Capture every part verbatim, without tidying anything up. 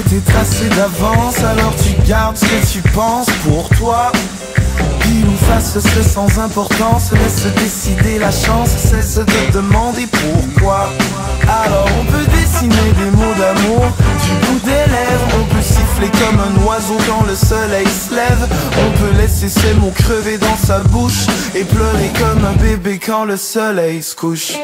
est tracé d'avance, alors tu gardes ce que tu penses pour toi. Pile ou face, ce serait sans importance. Laisse décider la chance, cesse de demander pourquoi. Alors on peut dessiner des mots d'amour du bout des lèvres. On peut siffler comme un oiseau quand le soleil se lève. On peut laisser ces mots crever dans sa bouche et pleurer comme un bébé quand le soleil se couche.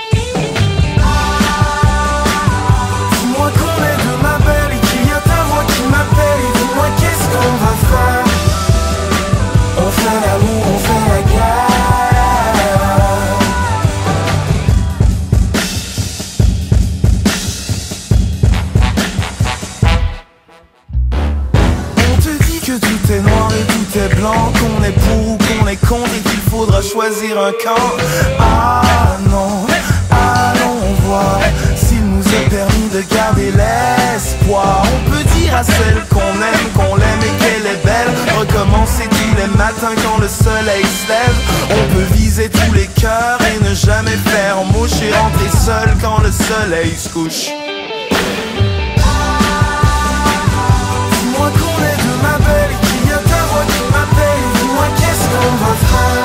Dis-moi qu'on est deux ma belle et qu'il y a ta voix qui m'appelle. Et dis-moi qu'est-ce qu'on va faire. On fait l'amour, on fait la guerre. On te dit que tout est noir et tout est blanc, qu'on est pour ou qu'on est contre et qu'il faudra choisir un camp. Ah non, allons voir s'il nous est permis de garder l'espoir. On peut dire à celle qu'on aime, qu'on l'aime et qu'elle est belle. Recommencer tous les matins quand le soleil se lève. On peut viser tous les cœurs et ne jamais faire mouche et rentrer seul quand le soleil se couche. Dis-moi qu'on est deux ma belle et qu'il y a ta voix qui m'appelle. Dis-moi qu'est-ce qu'on va faire.